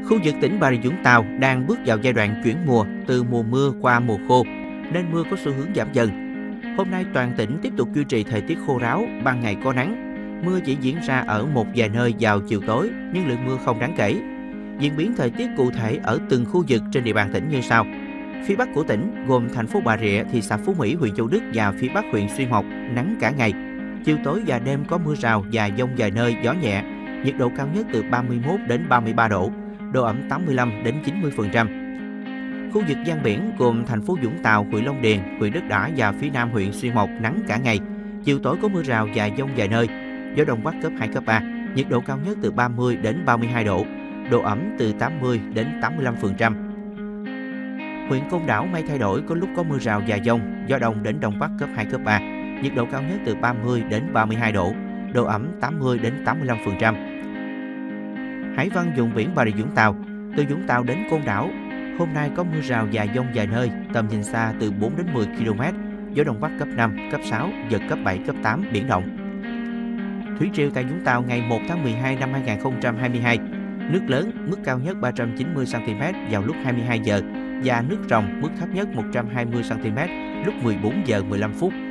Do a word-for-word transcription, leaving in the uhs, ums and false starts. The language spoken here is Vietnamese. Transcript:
Khu vực tỉnh Bà Rịa Vũng Tàu đang bước vào giai đoạn chuyển mùa từ mùa mưa qua mùa khô, nên mưa có xu hướng giảm dần. Hôm nay toàn tỉnh tiếp tục duy trì thời tiết khô ráo, ban ngày có nắng. Mưa chỉ diễn ra ở một vài nơi vào chiều tối, nhưng lượng mưa không đáng kể. Diễn biến thời tiết cụ thể ở từng khu vực trên địa bàn tỉnh như sau. Phía Bắc của tỉnh gồm thành phố Bà Rịa, thị xã Phú Mỹ, huyện Châu Đức và phía Bắc huyện Xuyên Mộc nắng cả ngày. Chiều tối và đêm có mưa rào và dông vài nơi, gió nhẹ. Nhiệt độ cao nhất từ ba mươi mốt đến ba mươi ba độ, độ ẩm tám mươi lăm đến chín mươi phần trăm. Khu vực ven biển gồm thành phố Vũng Tàu, huyện Long Điền, huyện Đất Đỏ và phía Nam huyện Xuyên Mộc nắng cả ngày. Chiều tối có mưa rào và dông vài nơi. Gió đông bắc cấp hai, cấp ba. Nhiệt độ cao nhất từ ba mươi đến ba mươi hai độ, độ ẩm từ tám mươi đến tám mươi lăm phần trăm. Huyện Côn Đảo mây thay đổi, có lúc có mưa rào và dông, gió đông đến đông bắc cấp hai, cấp ba. Nhiệt độ cao nhất từ ba mươi đến ba mươi hai độ, độ ẩm tám mươi đến tám mươi lăm phần trăm. Hải văn vùng biển Bà Rịa Vũng Tàu, từ Vũng Tàu đến Côn Đảo, hôm nay có mưa rào và dông vài nơi, tầm nhìn xa từ bốn đến mười ki lô mét, gió đông bắc cấp năm, cấp sáu, giật cấp bảy, cấp tám, biển động. Thủy triều tại Vũng Tàu ngày một tháng mười hai năm hai nghìn không trăm hai mươi hai, nước lớn, mức cao nhất ba trăm chín mươi xăng ti mét vào lúc hai mươi hai giờ và nước ròng mức thấp nhất một trăm hai mươi xăng ti mét lúc mười bốn giờ mười lăm phút.